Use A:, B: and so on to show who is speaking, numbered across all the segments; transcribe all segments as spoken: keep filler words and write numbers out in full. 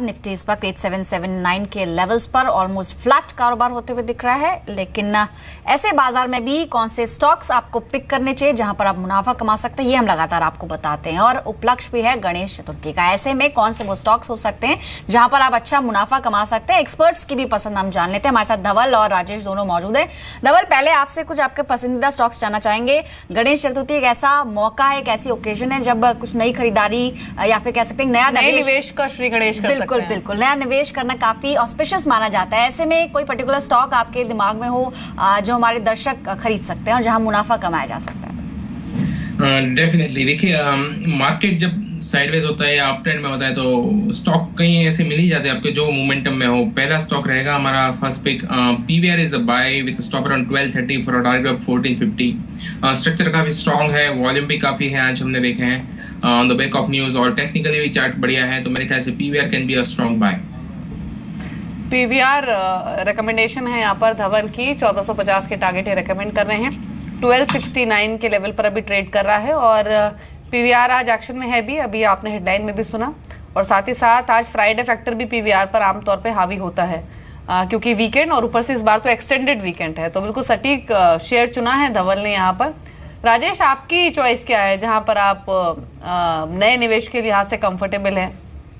A: Nifty इस वक्त eight seven seven nine के लेवल्स पर ऑलमोस्ट फ्लैट कारोबार होते हुए दिख रहा है। लेकिन ऐसे बाजार में भी कौन से स्टॉक्स आपको पिक करने चाहिए जहां पर आप मुनाफा कमा सकते हैं, ये हम लगातार आपको बताते हैं। और उपलक्ष्य भी है गणेश चतुर्थी का, ऐसे में कौन से वो स्टॉक्स हो सकते हैं जहां पर आप अच्छा मुनाफा कमा सकते हैं। एक्सपर्ट्स की भी पसंद हम जान लेते हैं। हमारे साथ धवल और राजेश दोनों मौजूद हैं। धवल, पहले आपसे कुछ आपके पसंदीदा स्टॉक्स जानना चाहेंगे। गणेश चतुर्थी एक ऐसा मौका है, एक ऐसी ओकेजन है जब कुछ नई खरीदारी या फिर कह सकते हैं नया
B: निवेश का श्री गणेश कर
A: बिल्कुल
B: सकते हैं।
A: बिल्कुल नया निवेश करना काफी ऑस्पिशियस माना जाता है। ऐसे में कोई पर्टिकुलर स्टॉक आपके दिमाग में हो जो हमारे दर्शक खरीद सकते हैं और जहां मुनाफा कमाया जा सकता है?
C: डेफिनेटली uh, देखिए, मार्केट um, जब साइडवेज होता है या अप ट्रेंड में होता है तो स्टॉक कहीं ऐसे मिल ही जाते हैं आपके जो मोमेंटम में हो। पहला स्टॉक रहेगा हमारा first pick, PVR is a buy with stop around twelve thirty for a target of fourteen fifty. Structure काफी स्ट्रांग है, वॉल्यूम भी काफी है, आज हमने देखे हैं on the back of news, और टेक्निकली भी चार्ट बढ़िया है, तो मेरे ख्याल से PVR can be a strong buy.
B: PVR recommendation है यहाँ पर धवल की, चौदह सौ पचास के टारगेट ये रिकमेंड कर रहे हैं। ट्वेल्व सिक्सटी नाइन के लेवल पर अभी ट्रेड कर रहा है और पीवीआर आज एक्शन में है भी, अभी आपने हेडलाइन में भी सुना। और साथ ही साथ आज फ्राइडे फैक्टर भी पीवीआर पर आमतौर पे हावी होता है आ, क्योंकि वीकेंड और ऊपर से इस बार तो एक्सटेंडेड वीकेंड है, तो बिल्कुल सटीक शेयर चुना है धवल ने यहाँ पर। राजेश, आपकी चॉइस क्या है जहां पर आप नए निवेश के लिहाज से कंफर्टेबल हैं?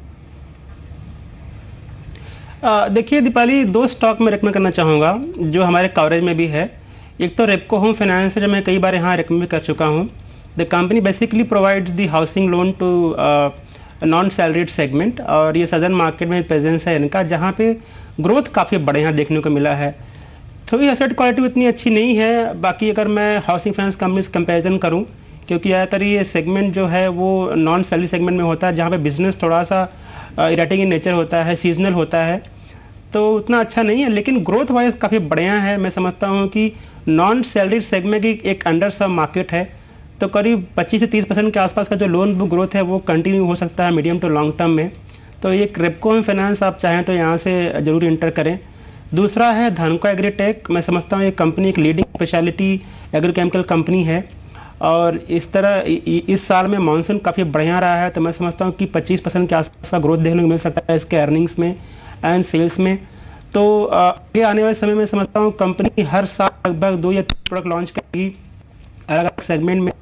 D: देखिए दीपाली, दो स्टॉक में रिकमेंड करना चाहूँगा जो हमारे कवरेज में भी है। एक तो रेपको होम फाइनेंस है, जो मैं कई बार यहाँ रिकमेंड कर चुका हूँ। The company basically provides the housing loan to non salaried segment, और ये सदर्न मार्केट में प्रेजेंस है इनका, जहाँ पे ग्रोथ काफ़ी बड़े यहाँ देखने को मिला है। थोड़ी एसेट क्वालिटी उतनी अच्छी नहीं है। बाकी अगर मैं हाउसिंग फाइनेंस कंपनी से कंपेरिजन करूं, क्योंकि ज़्यादातर ये सेगमेंट जो है वो नॉन सैलरी सेगमेंट में होता है, जहां पे बिजनेस थोड़ा सा इरेटिंग इन नेचर होता है, सीजनल होता है, तो उतना अच्छा नहीं है। लेकिन ग्रोथ वाइज काफ़ी बढ़िया है। मैं समझता हूँ कि नॉन सैलरी सेगमेंट की एक अंडर सब मार्केट है, तो करीब पच्चीस से तीस परसेंट के आसपास का जो लोन बुक ग्रोथ है वो कंटिन्यू हो सकता है मीडियम टू लॉन्ग टर्म में। तो ये रेपको होम फाइनेंस आप चाहें तो यहाँ से ज़रूर इंटर करें। दूसरा है धानुका एग्रीटेक। मैं समझता हूँ ये कंपनी एक लीडिंग स्पेशलिटी एग्रीकेमिकल कंपनी है, और इस तरह इस साल में मानसून काफ़ी बढ़िया रहा है, तो मैं समझता हूँ कि पच्चीस परसेंट के आसपास का ग्रोथ देखने को मिल सकता है इसके अर्निंग्स में एंड सेल्स में। तो आगे आने वाले समय में समझता हूँ कंपनी हर साल लगभग दो या तीन प्रोडक्ट लॉन्च करेगी अलग अलग सेगमेंट में।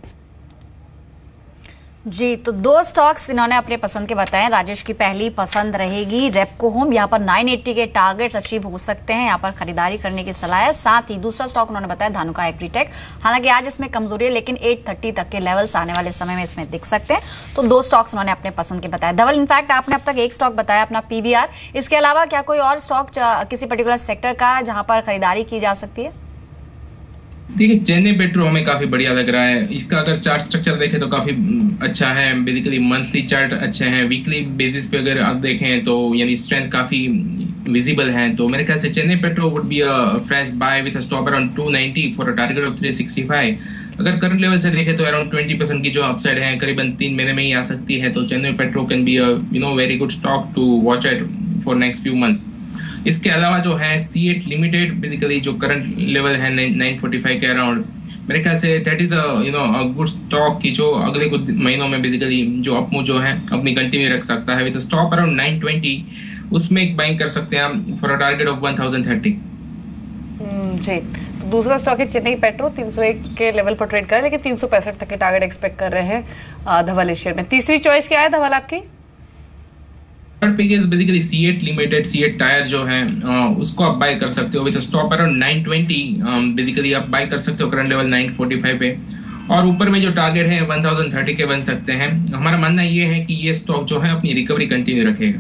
A: जी, तो दो स्टॉक्स इन्होंने अपने पसंद के बताए। राजेश की पहली पसंद रहेगी रेपको होम, यहाँ पर नौ सौ अस्सी के टारगेट्स अचीव हो सकते हैं, यहाँ पर खरीदारी करने की सलाह है। साथ ही दूसरा स्टॉक उन्होंने बताया धानुका एग्रीटेक, हालांकि आज इसमें कमजोरी है लेकिन आठ सौ तीस तक के लेवल्स आने वाले समय में इसमें दिख सकते हैं। तो दो स्टॉक्स उन्होंने अपने पसंद के बताया। धवल, इनफैक्ट आपने अब तक एक स्टॉक बताया अपना पीवीआर, इसके अलावा क्या कोई और स्टॉक किसी पर्टिकुलर सेक्टर का जहाँ पर खरीदारी की जा सकती है?
C: देखिए, चेन्नई पेट्रो हमें काफी बढ़िया लग रहा है। इसका अगर चार्ट स्ट्रक्चर देखें तो काफी अच्छा है। बेसिकली मंथली चार्ट अच्छे हैं, वीकली बेसिस पे अगर आप देखें तो यानी स्ट्रेंथ काफी विजिबल है। तो मेरे ख्याल से Chennai Petro would be a fresh buy with a stop around two ninety for a target of three sixty five. अगर करंट लेवल से देखें तो अराउंड ट्वेंटी परसेंट की जो अपसाइड है करीबन तीन महीने में ही आ सकती है। तो Chennai Petro can be a you know very good stock to watch at for next few months. इसके अलावा जो है सी एट लिमिटेड, बेसिकली जो करंट लेवल है नाइन फोर्टी फाइव के अराउंड, मेरे ख्याल से that is a you know a good stock की जो अगले कुछ महीनों में बेसिकली जो अपमूव जो है अपनी कंटिन्यू रख सकता है with stop around nine twenty. उसमें एक बाइंग कर सकते हैं हम for a target of one thousand thirty.
B: जी, तो दूसरा स्टॉक है चेन्नई पेट्रो, तीन सौ एक के लेवल पर ट्रेड कर रहे हैं लेकिन तीन सौ पैंसठ तक के टारगेट एक्सपेक्ट कर रहे हैं धवल इस शेयर में। तीसरी चॉइस क्या है धवल आपकी?
C: Third pick is basically CEAT limited. CEAT tyre जो है uh, उसको आप बाय कर सकते हो with stop around nine twenty. Basically आप बाय कर सकते हो current level nine forty five पे, और ऊपर में जो टारगेट है वन थाउजेंड थर्टी के बन सकते हैं। हमारा मानना ये है कि ये स्टॉक जो है अपनी रिकवरी कंटिन्यू रखेगा।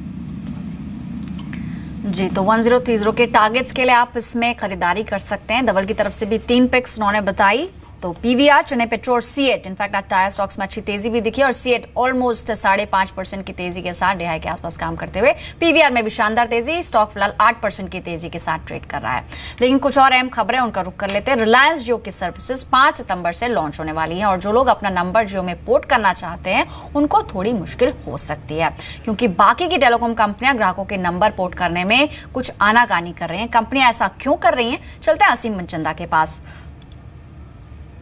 A: जी, तो वन थाउजेंड थर्टी के टारगेट्स के लिए आप इसमें खरीदारी कर सकते हैं। धवल की तरफ से भी तीन पिक्स उन्होंने बताई, तो पीवीआर, चेन्नई पेट्रो और सी एट। इनफैक्ट आज टायर स्टॉक्स में अच्छी तेजी भी दिखी और सी एट ऑलमोस्ट साढ़े पांच परसेंट की तेजी के साथ ढाई के आसपास काम करते हुए। पीवीआर में भी शानदार तेजी, स्टॉक फिलहाल आठ परसेंट की तेजी के साथ ट्रेड कर रहा है। लेकिन कुछ और अहम खबरें उनका रुख कर लेते हैं। रिलायंस जियो की सर्विसेज पांच सितंबर से लॉन्च होने वाली है और जो लोग अपना नंबर जियो में पोर्ट करना चाहते हैं उनको थोड़ी मुश्किल हो सकती है, क्योंकि बाकी की टेलीकॉम कंपनियां ग्राहकों के नंबर पोर्ट करने में कुछ आनाकानी कर रही हैं। कंपनियां ऐसा क्यों कर रही हैं, चलते हैं असीम मनचंदा के पास।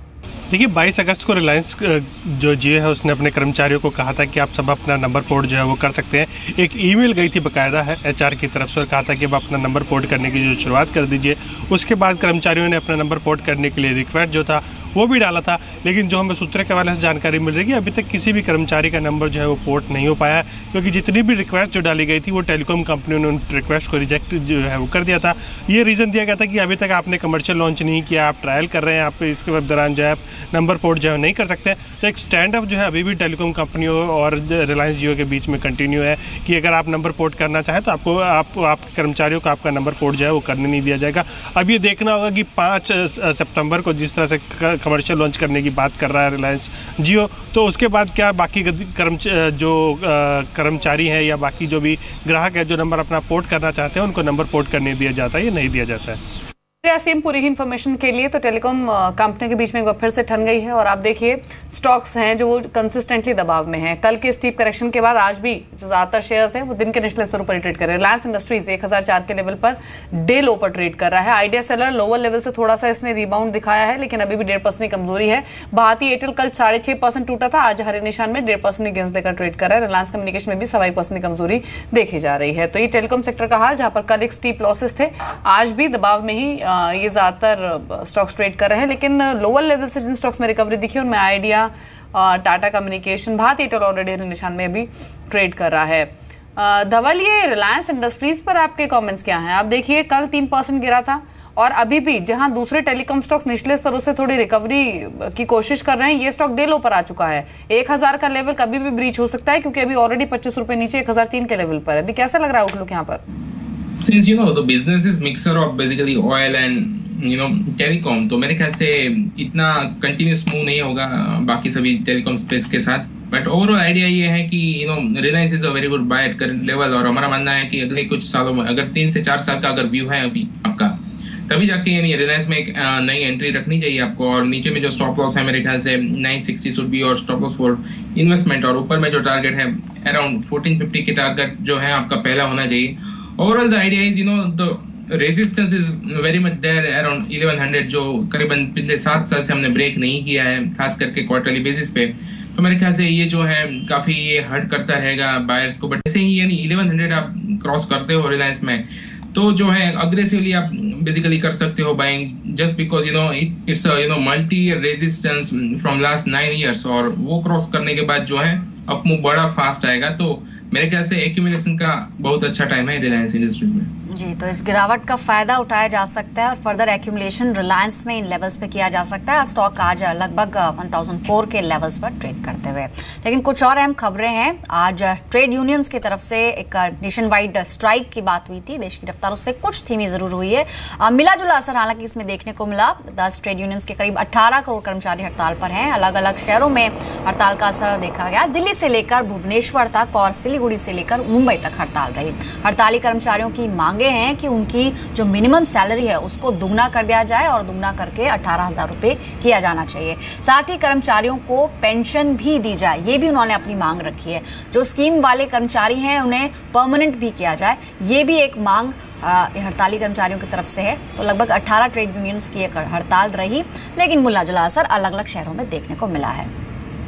E: देखिए बाईस अगस्त को रिलायंस जो जियो है उसने अपने कर्मचारियों को कहा था कि आप सब अपना नंबर पोर्ट जो है वो कर सकते हैं। एक ईमेल गई थी बाकायदा है एचआर की तरफ से और कहा था कि आप अपना नंबर पोर्ट करने की जो शुरुआत कर दीजिए। उसके बाद कर्मचारियों ने अपना नंबर पोर्ट करने के लिए रिक्वेस्ट जो था वो भी डाला था, लेकिन जो हमें सूत्रों के हवाले से जानकारी मिल रही है कि अभी तक किसी भी कर्मचारी का नंबर जो है वो पोर्ट नहीं हो पाया, क्योंकि जितनी भी रिक्वेस्ट जो डाली गई थी वो टेलीकॉम कंपनियों ने उन रिक्वेस्ट को रिजेक्ट जो है वो कर दिया था। ये रीज़न दिया गया था कि अभी तक आपने कमर्शियल लॉन्च नहीं किया, आप ट्रायल कर रहे हैं, आप इसके दौरान जो है नंबर पोर्ट जो है नहीं कर सकते। तो एक स्टैंड अप जो है अभी भी टेलीकॉम कंपनियों और रिलायंस जियो के बीच में कंटिन्यू है कि अगर आप नंबर पोर्ट करना चाहें तो आपको आप आपके कर्मचारियों को आपका नंबर पोर्ट जो है वो करने नहीं दिया जाएगा। अब ये देखना होगा कि पाँच सितंबर को जिस तरह से कमर्शियल लॉन्च करने की बात कर रहा है रिलायंस जियो, तो उसके बाद क्या बाकी कर्म जो कर्मचारी हैं या बाकी जो भी ग्राहक है जो नंबर अपना पोर्ट करना चाहते हैं उनको नंबर पोर्ट करने दिया जाता है या नहीं दिया जाता है।
B: सेम पूरी ही इन्फॉर्मेशन के लिए तो टेलीकॉम कंपनी के बीच में एक बार फिर से ठन गई है और आप देखिए स्टॉक्स हैं जो वो कंसिस्टेंटली दबाव में हैं। कल के स्टीप करेक्शन के बाद आज भी जो ज्यादातर शेयर्स हैं वो दिन के निचले स्तरों पर ट्रेड कर रहे हैं। रिलायंस इंडस्ट्रीज एक हज़ार चार के लेवल पर डे लो पर ट्रेड कर रहा है। आइडिया सेलर लोअर लेवल से थोड़ा सा इसने रिबाउंड दिखाया है, लेकिन अभी भी डेढ़ परसेंट की कमजोरी है। भारतीय एयरटेल कल साढ़े छह परसेंट टूटा था, आज हरे निशान में डेढ़ परसेंट गेंस देकर ट्रेड कर रहा है। रिलायंस कम्युनिकेशन में भी सवा परसेंट की कमजोरी देखी जा रही है। तो ये टेलीकॉम सेक्टर का हाल, जहां पर कल एक स्टीप लॉसेस थे, आज भी दबाव में ही ये ज्यादातर स्टॉक्स ट्रेड कर रहे हैं। लेकिन लोअर लेवल से जिन स्टॉक्स में रिकवरी दिखी उनमें आइडिया, टाटा कम्युनिकेशन, भारतीय एयरटेल ऑलरेडी निशान में भी ट्रेड कर रहा है। धवल, ये रिलायंस इंडस्ट्रीज पर आपके कमेंट्स क्या हैं? आप देखिए कल तीन परसेंट गिरा था और अभी भी जहां दूसरे टेलीकॉम स्टॉक्स निचले स्तरों से थोड़ी रिकवरी की कोशिश कर रहे हैं, ये स्टॉक डे लो पर आ चुका है। एक हजार का लेवल कभी भी ब्रीच हो सकता है, क्योंकि अभी ऑलरेडी पच्चीस रुपए नीचे एक हजार तीन के लेवल पर है। अभी कैसा लग रहा है आउटलुक यहाँ पर?
C: Since you know the business is mixer of basically oil and you know telecom, तो मेरे ख्याल से इतना कंटिन्यूस मूव नहीं होगा बाकी सभी टेलीकॉम स्पेस के साथ। बट ओवरऑल आइडिया ये है कि you know Reliance is a very good buy at current level, और हमारा मानना है कि अगले कुछ सालों में अगर तीन से चार साल का अगर व्यू है अभी आपका, तभी जाके यानी रिलायंस में एक नई एंट्री रखनी चाहिए आपको। और नीचे में जो स्टॉप लॉस है मेरे ख्याल से नाइन सिक्सटी शुड बी और स्टॉप लॉस फॉर इन्वेस्टमेंट, और ऊपर में जो टारगेट है अराउंड फोर्टीन फिफ्टी के टारगेट जो है आपका पहला होना चाहिए। Overall the idea is you know the resistance is very much there around eleven hundred, जो करीबन पिछले सात साल से हमने ब्रेक नहीं किया है, खास करके क्वार्टरली बेसिस पे। तो मेरे ख्याल से ये जो है काफी ये हर्ट करता रहेगा बायर्स को। बट ऐसे ही यानी इलेवन हंड्रेड आप क्रॉस करते हो रिलायंस में, तो जो है अग्रेसिवली आप बेसिकली कर सकते हो buying, just because you know it it's you know multi resistance from last nine years, और वो क्रॉस करने के बाद जो है अप मूव बड़ा फास्ट आएगा। तो मेरे ख्याल से एक्यूमुलेशन का बहुत अच्छा टाइम है रिलायंस इंडस्ट्रीज में।
A: जी, तो इस गिरावट का फायदा उठाया जा सकता है और फर्दर एक्यूमुलेशन रिलायंस में इन लेवल्स पे किया जा सकता है। स्टॉक आज लगभग एक हज़ार चार के लेवल्स पर ट्रेड करते हुए। लेकिन कुछ और अहम खबरें हैं। आज ट्रेड यूनियंस की तरफ से एक नेशन वाइड स्ट्राइक की बात हुई थी। देश की रफ्तारों से कुछ धीमी जरूर हुई है, मिला जुला असर हालांकि इसमें देखने को मिला। दस ट्रेड यूनियंस के करीब अठारह करोड़ कर्मचारी हड़ताल पर हैं। अलग अलग शहरों में हड़ताल का असर देखा गया। दिल्ली से लेकर भुवनेश्वर तक और सिलीगुड़ी से लेकर मुंबई तक हड़ताल रही। हड़ताली कर्मचारियों की मांगे हैं कि उनकी जो मिनिमम सैलरी है उसको दुगना कर दिया जाए और दुगना करके अठारह हजार रुपए किया जाना चाहिए। साथ ही कर्मचारियों को पेंशन भी दी जाए, ये भी उन्होंने अपनी मांग रखी है। जो स्कीम वाले कर्मचारी हैं उन्हें परमानेंट भी किया जाए, ये भी एक मांग हड़ताली कर्मचारियों की तरफ से है। तो लगभग अठारह ट्रेड यूनियंस की एक हड़ताल रही, लेकिन मिला जुला असर अलग अलग शहरों में देखने को मिला है।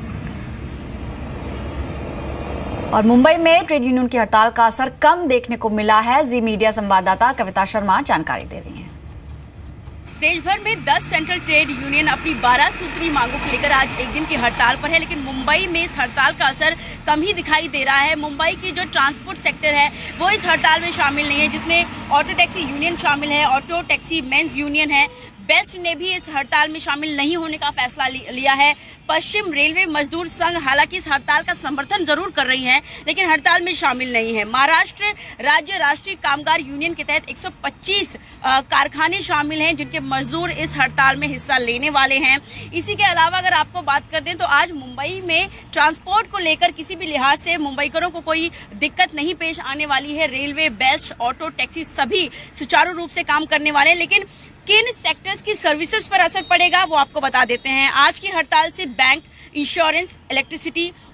A: और मुंबई में ट्रेड यूनियन की हड़ताल का असर कम देखने को मिला है। जी मीडिया संवाददाता कविता शर्मा जानकारी दे रही हैं।
F: देश भर में दस सेंट्रल ट्रेड यूनियन अपनी बारह सूत्री मांगों को लेकर आज एक दिन की हड़ताल पर है, लेकिन मुंबई में इस हड़ताल का असर कम ही दिखाई दे रहा है। मुंबई की जो ट्रांसपोर्ट सेक्टर है वो इस हड़ताल में शामिल नहीं है, जिसमें ऑटो टैक्सी यूनियन शामिल है, ऑटो टैक्सी मेंस यूनियन है। बेस्ट ने भी इस हड़ताल में शामिल नहीं होने का फैसला लिया है। पश्चिम रेलवे मजदूर संघ हालांकि इस हड़ताल का समर्थन जरूर कर रही हैं, लेकिन हड़ताल में शामिल नहीं है। महाराष्ट्र राज्य राष्ट्रीय कामगार यूनियन के तहत एक सौ पच्चीस कारखाने शामिल हैं, जिनके मजदूर इस हड़ताल में हिस्सा लेने वाले हैं। इसी के अलावा अगर आपको बात कर दें तो आज मुंबई में ट्रांसपोर्ट को लेकर किसी भी लिहाज से मुंबईकरों को कोई दिक्कत नहीं पेश आने वाली है। रेलवे, बेस्ट, ऑटो टैक्सी सभी सुचारू रूप से काम करने वाले हैं, लेकिन किन सेक्टर्स की सर्विसेज पर असर पड़ेगा वो आपको बता देते हैं। आज की हड़ताल से bank, insurance, electricity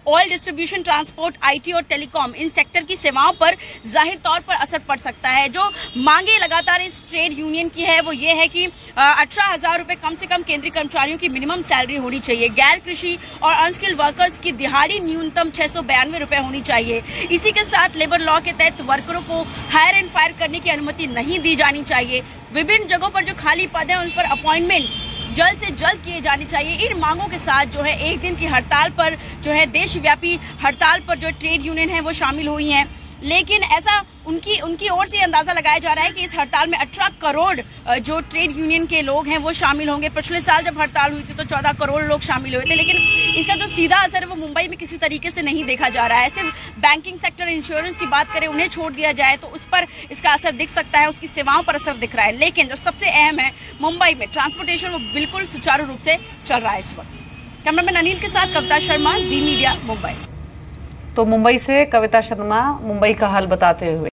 F: oil distribution, transport, IT और टेलीकॉम इन सेक्टर की सेवाओं पर जाहिर तौर पर असर पड़ सकता है। जो मांगे लगातार इस ट्रेड यूनियन की है वो ये है कि अठारह हजार रुपए कम से कम केंद्रीय कर्मचारियों की मिनिमम सैलरी होनी चाहिए। गैर कृषि और अनस्किल्ड वर्कर्स की दिहाड़ी न्यूनतम छह सौ बयानवे रुपए होनी चाहिए। इसी के साथ लेबर लॉ के तहत वर्करों को हायर एंड फायर करने की अनुमति नहीं दी जानी चाहिए। विभिन्न जगहों पर जो खाली पद हैं उन पर अपॉइंटमेंट जल्द से जल्द किए जाने चाहिए। इन मांगों के साथ जो है एक दिन की हड़ताल पर जो है देशव्यापी हड़ताल पर जो ट्रेड यूनियन है वो शामिल हुई हैं, लेकिन ऐसा उनकी उनकी ओर से अंदाजा लगाया जा रहा है कि इस हड़ताल में अठारह करोड़ जो ट्रेड यूनियन के लोग हैं वो शामिल होंगे। पिछले साल जब हड़ताल हुई थी तो चौदह करोड़ लोग शामिल हुए थे, लेकिन इसका जो सीधा असर है वो मुंबई में किसी तरीके से नहीं देखा जा रहा है। सिर्फ बैंकिंग सेक्टर, इंश्योरेंस की बात करें, उन्हें छोड़ दिया जाए तो उस पर इसका असर दिख सकता है, उसकी सेवाओं पर असर दिख रहा है। लेकिन जो सबसे अहम है, मुंबई में ट्रांसपोर्टेशन वो बिल्कुल सुचारू रूप से चल रहा है इस वक्त। कैमरामैन अनिल के साथ कविता शर्मा, जी मीडिया, मुंबई।
B: तो मुंबई से कविता शर्मा मुंबई का हाल बताते हुए।